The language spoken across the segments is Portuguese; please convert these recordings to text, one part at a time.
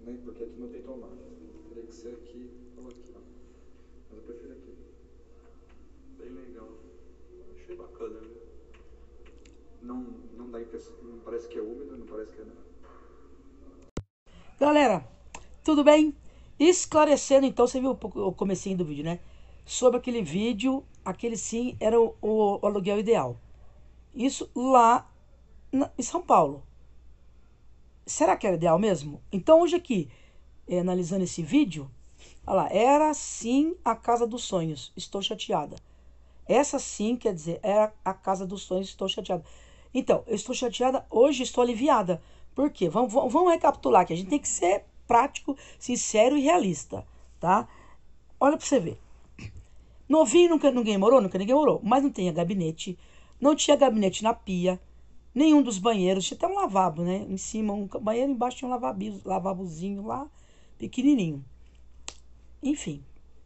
né? Porque aqui não tem tomate. Teria que ser aqui ou aqui, ó. Mas eu prefiro aqui. Bem legal. Achei bacana, viu? Não dá impressão, não parece que é úmido, não parece que é nada. Galera, tudo bem? Esclarecendo então, você viu o comecinho do vídeo, né? Sobre aquele vídeo, aquele sim era o aluguel ideal. Isso lá em São Paulo. Será que era ideal mesmo? Então hoje aqui, analisando esse vídeo, olha lá, era sim a casa dos sonhos. Estou chateada. Essa sim, quer dizer, era a casa dos sonhos, estou chateada. Então, eu estou chateada, hoje estou aliviada. Por quê? Vamos recapitular aqui. A gente tem que ser prático, sincero e realista, tá? Olha pra você ver. Novinho nunca ninguém morou, nunca ninguém morou. Mas não tinha gabinete. Não tinha gabinete na pia. Nenhum dos banheiros. Tinha até um lavabo, né? Em cima, um banheiro, embaixo tinha um lavabozinho lá, pequenininho. Enfim.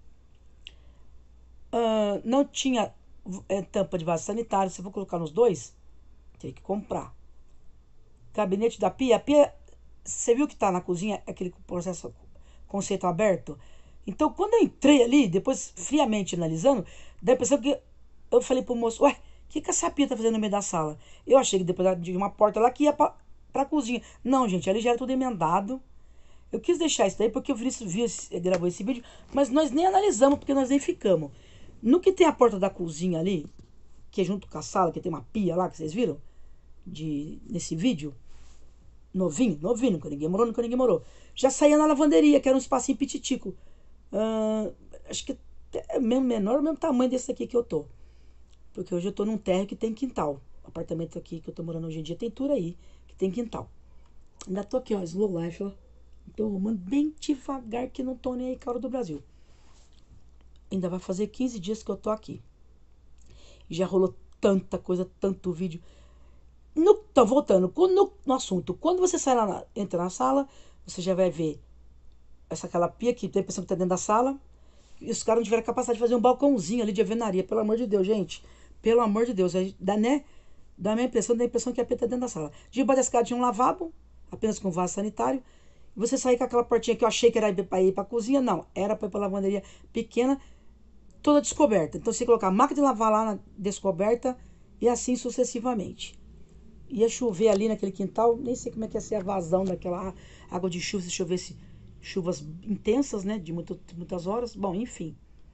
Não tinha tampa de vaso sanitário. Se eu for colocar nos dois, tem que comprar. Gabinete da pia. A pia, você viu que tá na cozinha, aquele processo, conceito aberto? Então, quando eu entrei ali, depois friamente analisando, dá a impressão que eu falei pro moço, ué, o que essa pia tá fazendo no meio da sala? Eu achei que depois de uma porta lá que ia pra cozinha. Não, gente, ali já era tudo emendado. Eu quis deixar isso daí porque o Vinícius gravou esse vídeo, mas nós nem analisamos, porque nós nem ficamos. No que tem a porta da cozinha ali, que é junto com a sala, que tem uma pia lá, que vocês viram? Nesse vídeo, novinho, novinho, nunca ninguém morou, nunca ninguém morou. Já saía na lavanderia, que era um espacinho pititico. Acho que é mesmo menor, o mesmo tamanho desse aqui que eu tô. Porque hoje eu tô num térreo que tem quintal. O apartamento aqui que eu tô morando hoje em dia tem tudo aí, que tem quintal. Ainda tô aqui, ó, slow life, ó. Tô arrumando bem devagar, que não tô nem aí com a hora do Brasil. Ainda vai fazer 15 dias que eu tô aqui. E já rolou tanta coisa, tanto vídeo. Então, voltando no assunto. Quando você sai lá, entra na sala, você já vai ver aquela pia que tem a impressão que tá dentro da sala. E os caras não tiveram a capacidade de fazer um balcãozinho ali de alvenaria. Pelo amor de Deus, gente. Pelo amor de Deus. Dá, né? Dá a impressão que a pia tá dentro da sala. Debaixo da escada tinha um lavabo, apenas com vaso sanitário. E você sair com aquela portinha que eu achei que era pra ir pra cozinha. Não, era pra ir pra lavanderia pequena, toda descoberta. Então você colocar a máquina de lavar lá na descoberta e assim sucessivamente. Ia chover ali naquele quintal, nem sei como é que ia ser a vazão daquela água de chuva, se chovesse chuvas intensas, né, de muitas horas. Bom, enfim.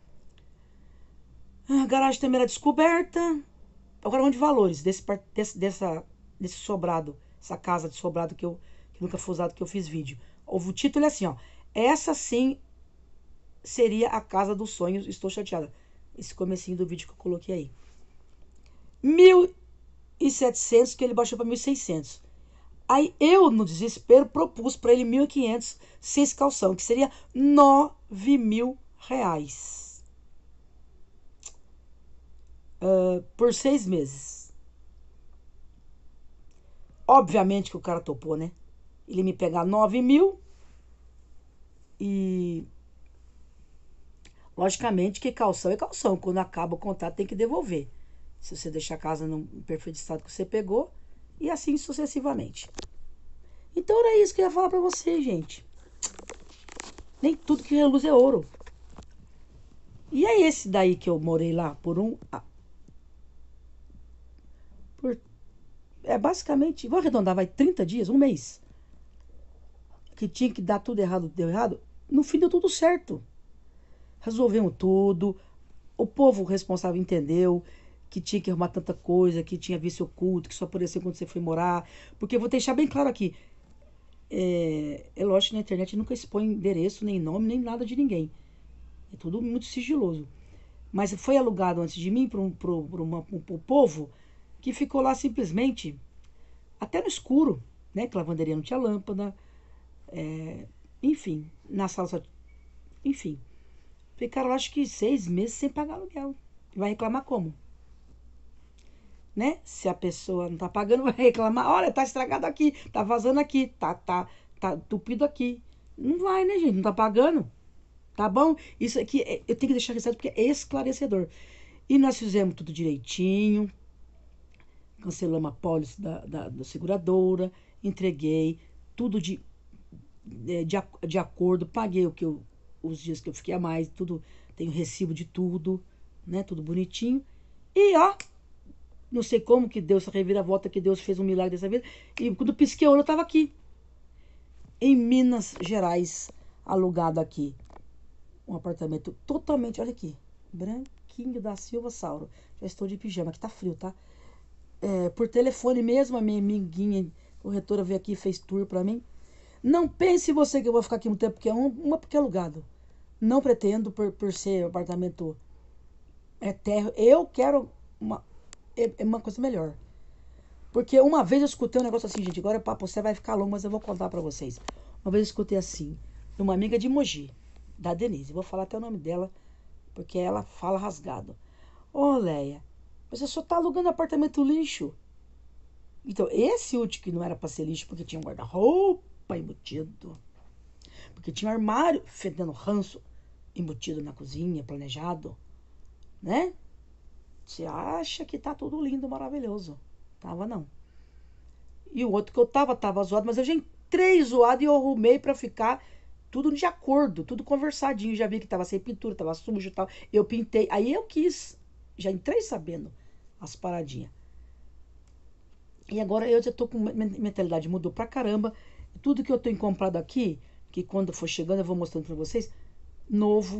A garagem também era descoberta. Agora vamos de valores desse sobrado, essa casa de sobrado que nunca foi usado, que eu fiz vídeo. O título é assim, ó. Essa sim seria a casa dos sonhos, estou chateada. Esse comecinho do vídeo que eu coloquei aí. 1.700, que ele baixou para 1.600. Aí eu, no desespero, propus para ele 1.500 sem calção, que seria 9.000 reais por 6 meses. Obviamente que o cara topou, né? Ele me pegar 9.000 e logicamente que calção é calção. Quando acaba o contrato tem que devolver. Se você deixar a casa no perfeito estado que você pegou, e assim sucessivamente. Então era isso que eu ia falar pra vocês, gente. Nem tudo que reluz é ouro. E é esse daí que eu morei lá por basicamente, vou arredondar, vai 30 dias, um mês. Que tinha que dar tudo errado, deu errado. No fim deu tudo certo. Resolvemos tudo. O povo responsável entendeu que tinha que arrumar tanta coisa, que tinha vício oculto, que só apareceu quando você foi morar. Porque eu vou deixar bem claro aqui. É lógico que na internet nunca expõe endereço, nem nome, nem nada de ninguém. É tudo muito sigiloso. Mas foi alugado antes de mim para um povo que ficou lá simplesmente até no escuro, né? Que a lavanderia não tinha lâmpada, enfim, na sala só. Enfim, ficaram acho que 6 meses sem pagar aluguel. Vai reclamar como? Né? Se a pessoa não tá pagando, vai reclamar, olha, tá estragado aqui, tá vazando aqui, tá tupido aqui. Não vai, né, gente? Não tá pagando. Tá bom? Isso aqui eu tenho que deixar registrado porque é esclarecedor. E nós fizemos tudo direitinho, cancelamos a pólice da seguradora, entreguei tudo de acordo, paguei os dias que eu fiquei a mais, tudo, tenho recibo de tudo, né? Tudo bonitinho. E ó, não sei como que Deus, essa reviravolta que Deus fez um milagre dessa vida. E quando pisquei o olho, eu tava aqui, em Minas Gerais, alugado aqui. Um apartamento totalmente, olha aqui, branquinho da Silva Sauro. Já estou de pijama, que tá frio, tá? Por telefone mesmo, a minha amiguinha corretora veio aqui e fez tour pra mim. Não pense você que eu vou ficar aqui um tempo, porque porque é alugado. Não pretendo, por ser apartamento térreo. Eu quero uma coisa melhor. Porque uma vez eu escutei um negócio assim, gente, agora o papo você vai ficar longo, mas eu vou contar pra vocês. Uma vez eu escutei assim, de uma amiga de Mogi, da Denise. Vou falar até o nome dela, porque ela fala rasgado. Ô, Leia, você só tá alugando apartamento lixo. Então, esse último que não era pra ser lixo, porque tinha um guarda-roupa embutido. Porque tinha um armário fedendo ranço embutido na cozinha, planejado. Né? Você acha que tá tudo lindo, maravilhoso. Tava não. E o outro que eu tava zoado, mas eu já entrei zoado e eu arrumei pra ficar tudo de acordo, tudo conversadinho. Já vi que tava sem pintura, tava sujo e tal. Eu pintei. Aí eu quis. Já entrei sabendo as paradinhas. E agora eu já tô com mentalidade, mudou pra caramba. Tudo que eu tenho comprado aqui, que quando for chegando eu vou mostrando pra vocês, novo.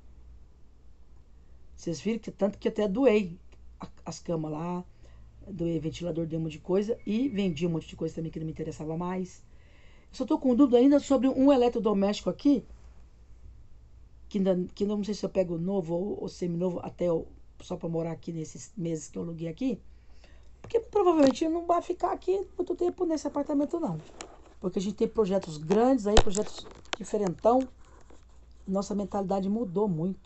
Vocês viram que tanto que até doei as camas lá, doei ventilador, dei um monte de coisa e vendi um monte de coisa também que não me interessava mais. Eu só tô com dúvida ainda sobre um eletrodoméstico aqui, que ainda não sei se eu pego novo ou semi-novo, só pra morar aqui nesses meses que eu aluguei aqui. Porque provavelmente não vai ficar aqui muito tempo nesse apartamento, não. Porque a gente tem projetos grandes aí, projetos diferentão. Nossa mentalidade mudou muito.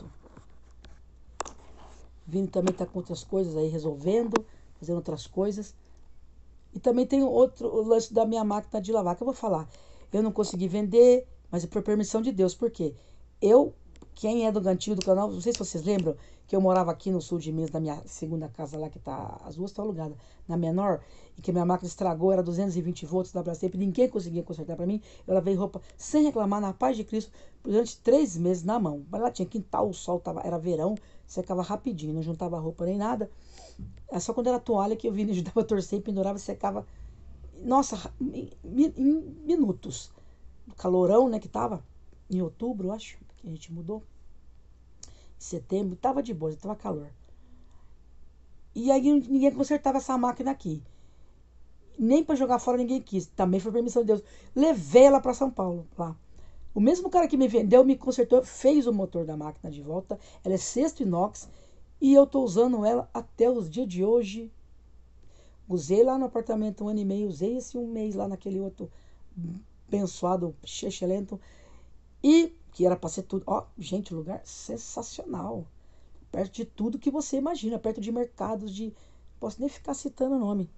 Vini também tá com outras coisas aí, resolvendo, fazendo outras coisas. E também tem outro lance da minha máquina de lavar, que eu vou falar. Eu não consegui vender, mas é por permissão de Deus. Por quê? Quem é do antigo do canal, não sei se vocês lembram, que eu morava aqui no sul de Minas, na minha segunda casa lá, que tá, as duas estão alugadas, na menor, e que minha máquina estragou, era 220 volts da Brastemp, ninguém conseguia consertar pra mim. Eu lavei roupa sem reclamar, na paz de Cristo, durante 3 meses na mão. Mas lá tinha quintal, o sol era verão, secava rapidinho, não juntava roupa nem nada. É só quando era toalha que eu vinha, ajudava a torcer, pendurava e secava. Nossa, em minutos. Calorão, né, que tava em outubro, eu acho, que a gente mudou. Em setembro, tava de boa, tava calor. E aí ninguém consertava essa máquina aqui. Nem para jogar fora ninguém quis. Também foi permissão de Deus. Levei ela para São Paulo, lá. O mesmo cara que me vendeu, me consertou, fez o motor da máquina de volta. Ela é cesto inox e eu tô usando ela até os dias de hoje. Usei lá no apartamento 1 ano e meio, usei esse 1 mês lá naquele outro abençoado, chechelento. E que era para ser tudo. Ó, gente, lugar sensacional. Perto de tudo que você imagina, perto de mercados de. Posso nem ficar citando o nome.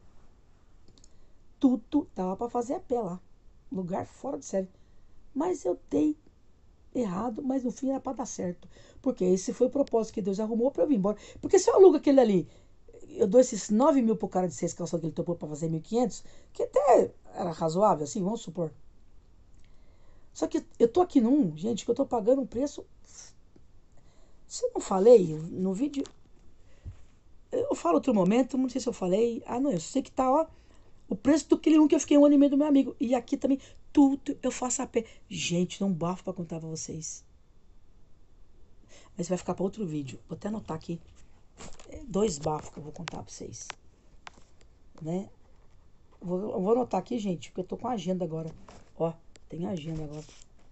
Tudo dava para fazer a pé lá. Lugar fora de série. Mas eu dei errado, mas no fim era para dar certo. Porque esse foi o propósito que Deus arrumou para eu vir embora. Porque se eu alugo aquele ali, eu dou esses 9 mil pro cara de 6 calçados que ele topou para fazer 1.500, que até era razoável, assim, vamos supor. Só que eu tô aqui num, gente, que eu tô pagando um preço. Se eu não falei no vídeo, eu falo outro momento, não sei se eu falei. Ah, não, eu sei que tá, ó, o preço do quilo 1 que eu fiquei 1 ano e meio do meu amigo. E aqui também, tudo eu faço a pé. Gente, não bafo pra contar pra vocês. Mas vai ficar pra outro vídeo. Vou até anotar aqui. 2 bafos que eu vou contar pra vocês. Né? Eu vou anotar aqui, gente, porque eu tô com a agenda agora. Ó, tem agenda agora.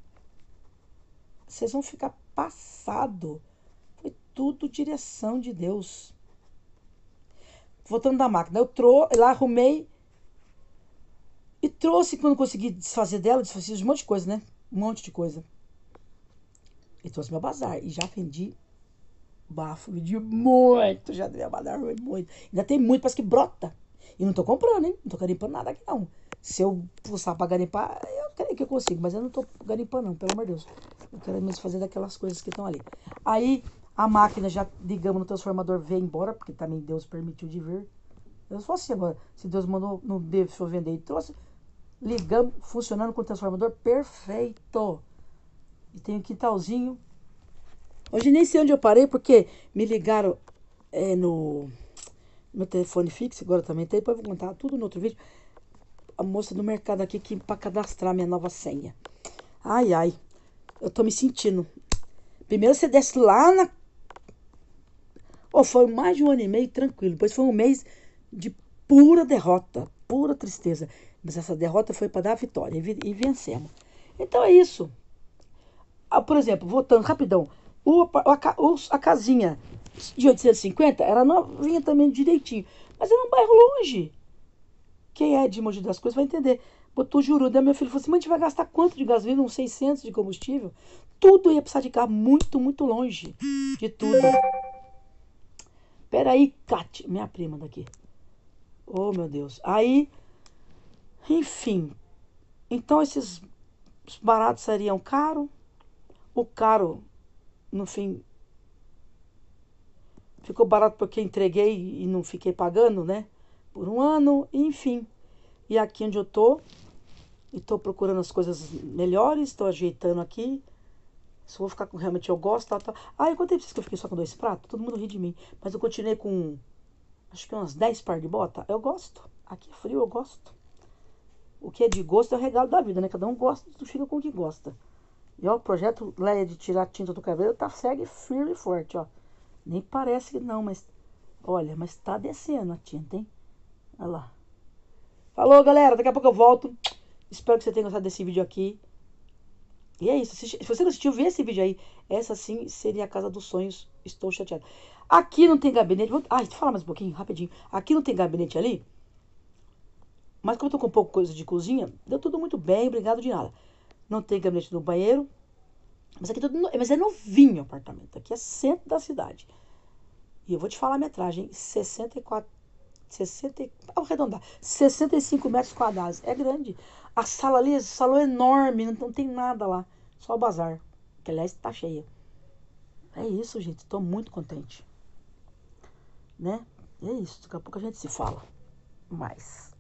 Vocês vão ficar passado. Foi tudo direção de Deus. Voltando da máquina, eu lá arrumei e trouxe, quando consegui desfazer dela, desfiz um monte de coisa, né? Um monte de coisa. E trouxe meu bazar. E já vendi bafo, vendi muito. Já dei meu bazar, muito. Ainda tem muito, parece que brota. E não tô comprando, hein? Não tô garimpando nada aqui, não. Se eu forçar pra garimpar, eu creio que eu consigo. Mas eu não tô garimpando, não, pelo amor de Deus. Eu quero mesmo fazer daquelas coisas que estão ali. Aí, a máquina já, digamos, no transformador veio embora, porque também Deus permitiu de vir. Eu sou assim agora. Se Deus mandou, não deixou vender e trouxe, Ligamos, funcionando com o transformador perfeito. E tem um quintalzinho. Hoje nem sei onde eu parei, porque me ligaram no meu telefone fixo, agora também tem, depois eu vou contar tudo no outro vídeo. A moça do mercado aqui que para cadastrar minha nova senha. Ai, ai, eu tô me sentindo. Primeiro você desce lá na... Oh, foi mais de 1 ano e meio tranquilo, depois foi um mês de pura derrota, pura tristeza. Mas essa derrota foi para dar a vitória e vencemos. Então é isso. Por exemplo, voltando rapidão, a casinha de 850 era novinha também direitinho, mas era um bairro longe. Quem é de Mogi das Cruzes vai entender. Botou juro, daí meu filho falou assim, mas a gente vai gastar quanto de gasolina? Uns 600 de combustível? Tudo ia precisar de carro muito, muito longe de tudo. Peraí, Kate, minha prima daqui. Oh, meu Deus. Aí, enfim. Então esses baratos seriam caro. O caro, no fim, ficou barato porque entreguei e não fiquei pagando, né? Por 1 ano, enfim. E aqui onde eu tô, e tô procurando as coisas melhores, tô ajeitando aqui. Se eu vou ficar com realmente eu gosto, tá. Ah, eu contei pra vocês que eu fiquei só com 2 pratos? Todo mundo ri de mim. Mas eu continuei com, acho que umas 10 par de bota. Eu gosto. Aqui é frio, eu gosto. O que é de gosto é o regalo da vida, né? Cada um gosta, fica com o que gosta. E ó, o projeto Leia de tirar a tinta do cabelo segue firme e forte, ó. Nem parece que não, mas... Olha, mas tá descendo a tinta, hein? Olha lá. Falou, galera. Daqui a pouco eu volto. Espero que você tenha gostado desse vídeo aqui. E é isso. Se você não assistiu, vê esse vídeo aí. Essa sim seria a casa dos sonhos. Estou chateado. Aqui não tem gabinete. Ah, deixa eu falar mais um pouquinho, rapidinho. Aqui não tem gabinete ali. Mas como eu tô com pouco coisa de cozinha, deu tudo muito bem, obrigado de nada. Não tem gabinete no banheiro. Mas aqui mas é novinho o apartamento. Aqui é centro da cidade. E eu vou te falar a metragem, 64, 60, vou arredondar, 65 metros quadrados. É grande. A sala ali, esse salão é enorme, não tem nada lá. Só o bazar. Que aliás tá cheia. É isso, gente. Tô muito contente. Né? É isso. Daqui a pouco a gente se fala mais.